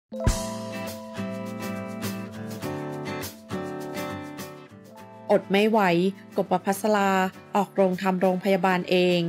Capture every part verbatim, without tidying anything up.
อดไม่ไหวกบประภัสราออกโรงทำโรงพยาบาลเอง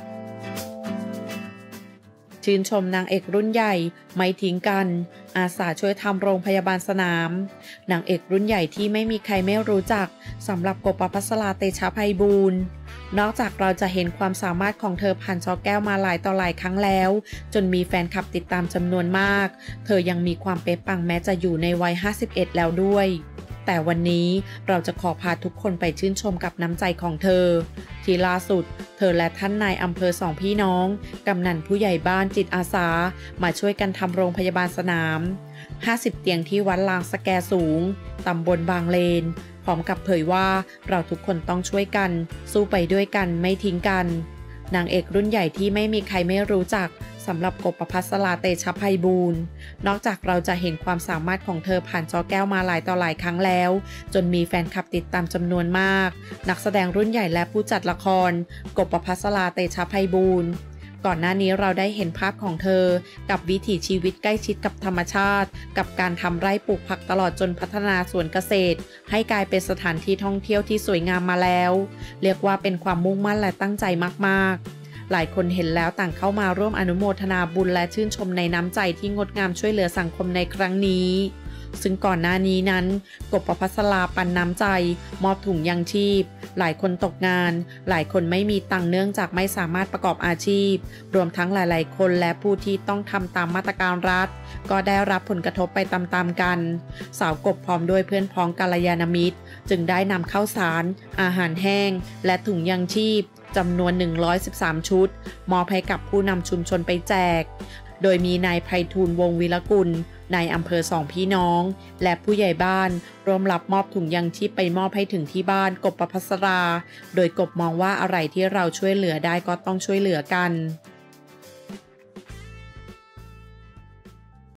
ชื่นชมนางเอกรุ่นใหญ่ไม่ทิ้งกันอาสาช่วยทำโรงพยาบาลสนามนางเอกรุ่นใหญ่ที่ไม่มีใครไม่รู้จักสำหรับกบประภัสราเตชะไพบูลย์นอกจากเราจะเห็นความสามารถของเธอผ่านจอแก้วมาหลายต่อหลายครั้งแล้วจนมีแฟนคลับติดตามจำนวนมากเธอยังมีความเป๊ะปังแม้จะอยู่ในวัยห้าสิบเอ็ดแล้วด้วยแต่วันนี้เราจะขอพาทุกคนไปชื่นชมกับน้ำใจของเธอที่ล่าสุดเธอและท่านนายอำเภอสองพี่น้องกำนันผู้ใหญ่บ้านจิตอาสามาช่วยกันทำโรงพยาบาลสนามห้าสิบเตียงที่วัดลางสแกสูงตำบลบางเลนพร้อมกับเผยว่าเราทุกคนต้องช่วยกันสู้ไปด้วยกันไม่ทิ้งกันนางเอกรุ่นใหญ่ที่ไม่มีใครไม่รู้จักสำหรับกบประภัสราเตชะไพบูลย์นอกจากเราจะเห็นความสามารถของเธอผ่านจอแก้วมาหลายต่อหลายครั้งแล้วจนมีแฟนคลับติดตามจำนวนมากนักแสดงรุ่นใหญ่และผู้จัดละครกบประภัสราเตชะไพบูลย์ก่อนหน้านี้เราได้เห็นภาพของเธอกับวิถีชีวิตใกล้ชิดกับธรรมชาติกับการทำไร่ปลูกผักตลอดจนพัฒนาสวนเกษตรให้กลายเป็นสถานที่ท่องเที่ยวที่สวยงามมาแล้วเรียกว่าเป็นความมุ่งมั่นและตั้งใจมากๆหลายคนเห็นแล้วต่างเข้ามาร่วมอนุโมทนาบุญและชื่นชมในน้ำใจที่งดงามช่วยเหลือสังคมในครั้งนี้ซึ่งก่อนหน้านี้นั้นกบประภัสราปันน้ำใจมอบถุงยังชีพหลายคนตกงานหลายคนไม่มีตังค์เนื่องจากไม่สามารถประกอบอาชีพรวมทั้งหลายๆคนและผู้ที่ต้องทำตามมาตรการรัฐก็ได้รับผลกระทบไปตามๆกันสาวกบพร้อมด้วยเพื่อนพ้องกัลยาณมิตรจึงได้นำข้าวสารอาหารแห้งและถุงยังชีพจำนวนหนึ่งร้อยสิบสามชุดมอบให้กับผู้นำชุมชนไปแจกโดยมีนายไพฑูรย์วงศ์วีรกุลนายอำเภอสองพี่น้องและผู้ใหญ่บ้านร่วมรับมอบถุงยังชีพไปมอบให้ถึงที่บ้านกบประภัสราโดยกบมองว่าอะไรที่เราช่วยเหลือได้ก็ต้องช่วยเหลือกัน